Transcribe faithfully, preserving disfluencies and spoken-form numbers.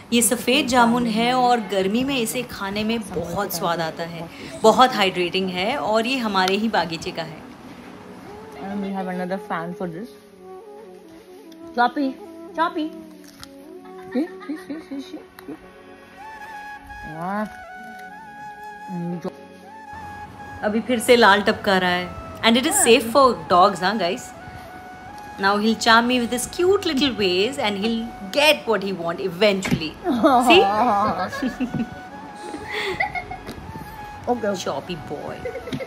ये सफ़ेद जामुन है और गर्मी में इसे खाने में बहुत स्वाद आता है, बहुत हाइड्रेटिंग है और ये हमारे ही बागीचे का है। And we have another fan for this. Choppy, choppy. See, see, see, see, see. Yeah. अभी फिर से लाल टपका रहा है and it is safe for dogs, huh guys? Now he'll charm me with his cute little ways and he'll get what he want eventually. See? Okay. Choppy boy.